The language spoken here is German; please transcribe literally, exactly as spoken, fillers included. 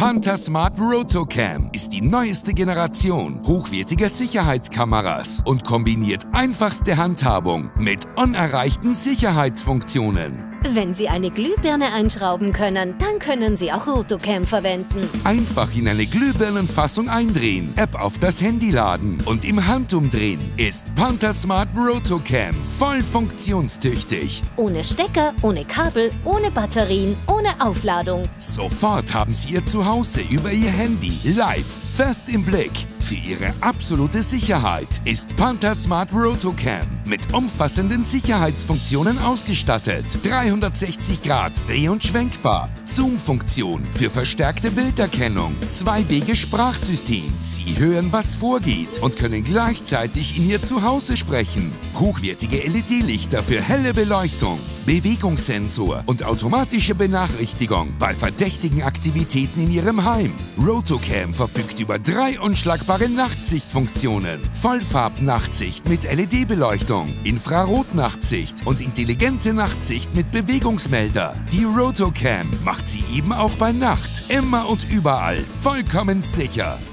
PantaSmart Rotocam ist die neueste Generation hochwertiger Sicherheitskameras und kombiniert einfachste Handhabung mit unerreichten Sicherheitsfunktionen. Wenn Sie eine Glühbirne einschrauben können, dann können Sie auch Rotocam verwenden. Einfach in eine Glühbirnenfassung eindrehen, App auf das Handy laden und im Handumdrehen ist PantaSmart Rotocam voll funktionstüchtig. Ohne Stecker, ohne Kabel, ohne Batterien, ohne Aufladung. Sofort haben Sie Ihr Zuhause über Ihr Handy live fest im Blick. Für Ihre absolute Sicherheit ist PantaSmart Rotocam mit umfassenden Sicherheitsfunktionen ausgestattet. dreihundertsechzig Grad Dreh- und Schwenkbar, Zoom-Funktion für verstärkte Bilderkennung, zwei Wege Sprachsystem. Sie hören, was vorgeht und können gleichzeitig in Ihr Zuhause sprechen. Hochwertige L E D-Lichter für helle Beleuchtung, Bewegungssensor und automatische Benachrichtigung bei verdächtigen Aktivitäten in Ihrem Heim. Rotocam verfügt über drei unschlagbare Nachtsichtfunktionen. Vollfarb-Nachtsicht mit L E D-Beleuchtung, Infrarot-Nachtsicht und intelligente Nachtsicht mit Bewegungsmelder. Die Rotocam macht Sie eben auch bei Nacht, immer und überall vollkommen sicher.